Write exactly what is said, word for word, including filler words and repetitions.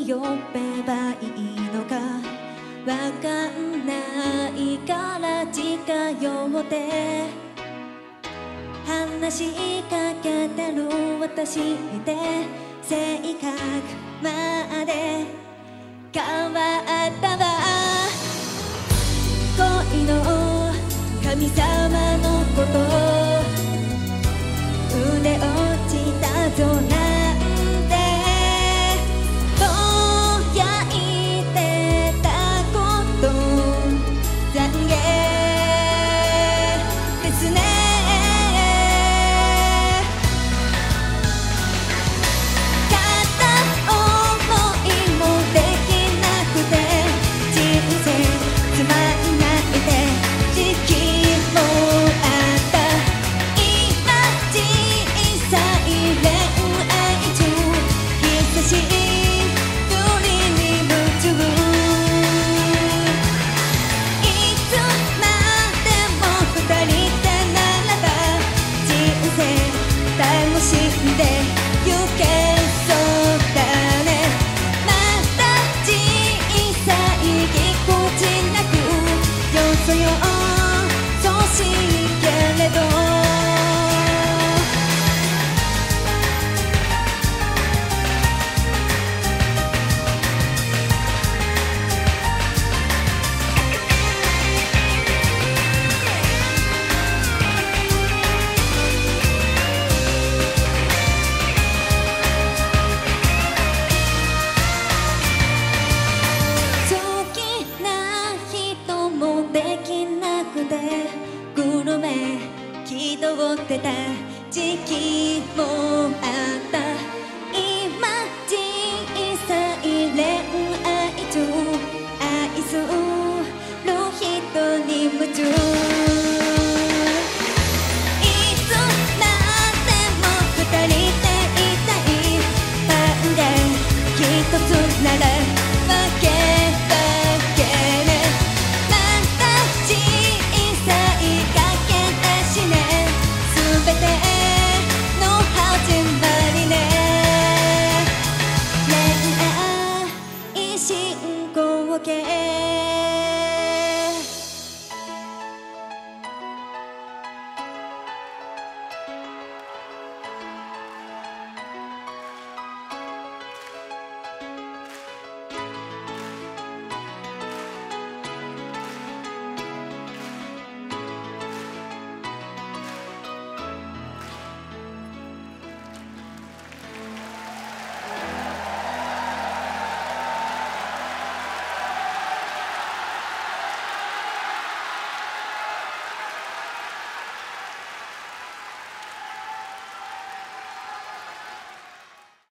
呼べばいいのかわかんないから近寄って話しかけてる私で性格まで変わったわ恋の神様のこと腕落ちたぞなんてぼやいてたこと懺悔ですね片思いもできなくて人生つまんないで時期もあった今小さい恋愛中久しぶりに夢中いつまでも二人でならば人生楽しんでゆけそうだねまだ小さいぎこちなくよそよそしいけれど好きな人もできなくてグルメ気取ってた時期もあった今小さい恋愛中愛する人に夢中